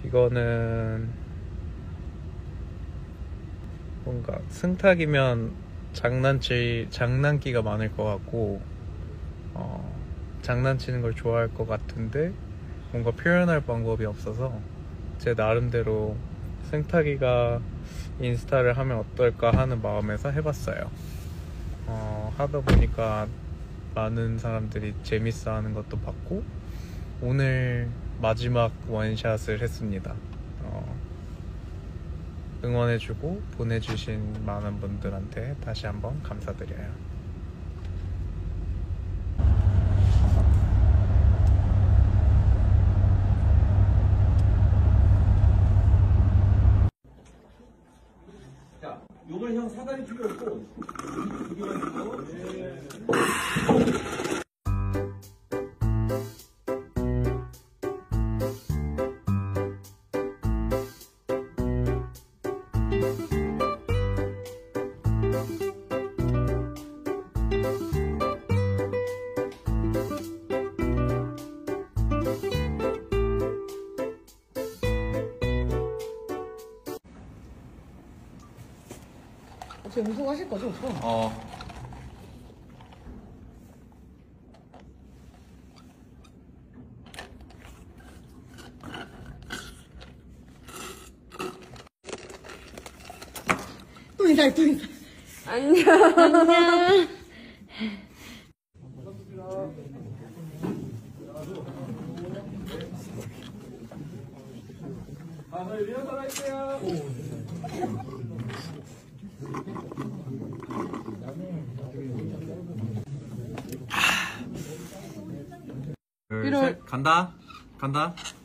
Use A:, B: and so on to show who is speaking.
A: 이거는 뭔가 승탁이면 장난기가 많을 것 같고 장난치는 걸 좋아할 것 같은데 뭔가 표현할 방법이 없어서 제 나름대로 승탁이가 인스타를 하면 어떨까 하는 마음에서 해봤어요. 하다 보니까 많은 사람들이 재밌어 하는 것도 봤고 오늘 마지막 원샷을 했습니다. 응원해주고 보내주신 많은 분들한테 다시 한번 감사드려요.
B: 자, 요번에 형 사다리 필요 없고 두 개만 있고.
C: 혹시 음소하실 거죠, 오빠? 또 인사해.
D: 안녕.
C: 안녕.
B: 리허설 할게요.
A: 둘, 셋, 간다.